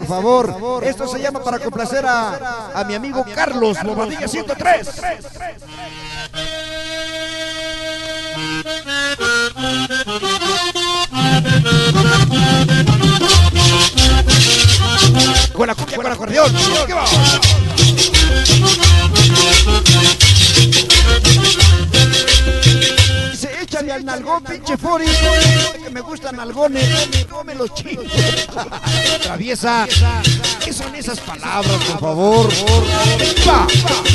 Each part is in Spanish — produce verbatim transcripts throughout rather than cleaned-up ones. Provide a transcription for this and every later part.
por favor. Esto se llama para complacer a, a mi amigo Carlos Bobadilla ciento tres. Con la cumbia, con el acordeón. ¿Qué va? Dice, échale al nalgón, pinche Fori, que me gustan nalgones, no me los chingos. Traviesa, ¿qué son esas palabras, por favor? Va.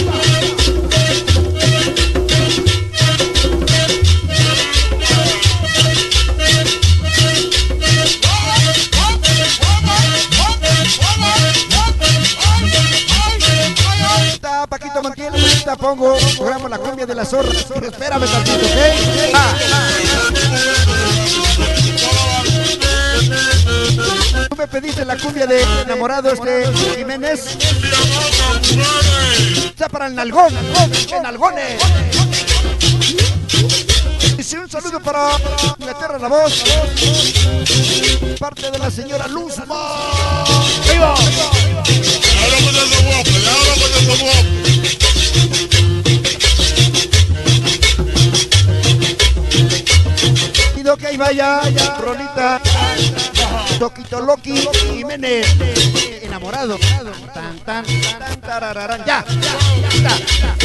Paquito Mantiel, ahorita pongo, programa la cumbia de la zorra. Espérame tantito, ¿ok? Ah, ah. Tú me pediste la cumbia de enamorados de Jiménez. Está para el nalgón, el nalgones. Dice un saludo para Inglaterra la voz. Parte de la señora Luzma. ¡Viva! Pido que ahí vaya, Rolita, Toquito Loki, Jiménez, enamorado. Tan, tan, tan, tarararán. Ya, ya, ya.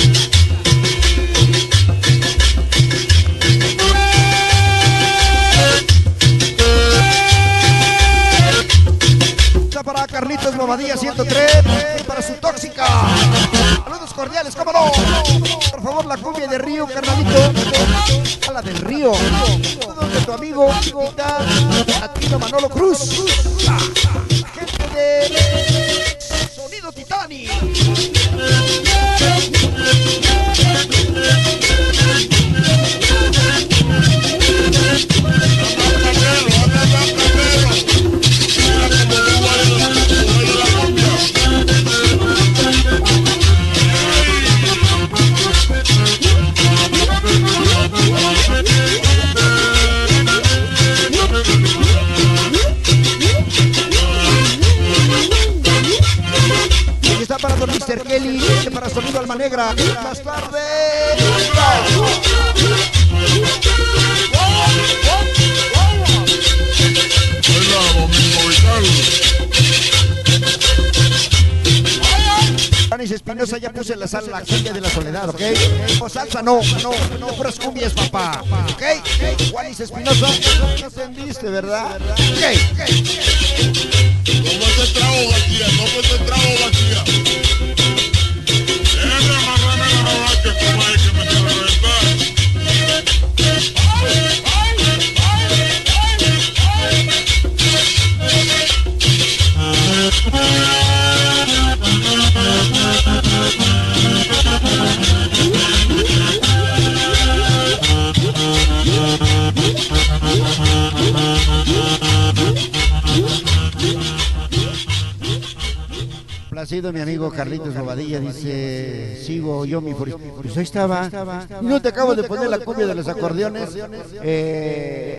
Para Carlitos Bobadilla ciento tres, para su tóxica. Saludos cordiales, cómo no. Por favor, la cumbia de Río, carnalito. A la del Río. Saludos de tu amigo, Latino Manolo Cruz. Gente de Sonido Titani. Está para don mister Kelly, para Sonido Alma Negra. Más tarde. Juanis Espinosa, ya puse la sala, la cumbia de la soledad, ¿ok? O salsa no, no, no, puras cumbias, papá. ¿Ok? Juanis Espinosa, no entendiste, ¿verdad? Ok, ok. ¿Cómo es el trago, García? ¿Cómo es el trago, García? Déjame amarrarme la rola que como es que me quiero reventar. Placido, mi amigo Carlitos Bobadilla, dice, sigo yo mi Fori. Pues ahí estaba, y no te acabo de poner la cumbia de los acordeones. Eh...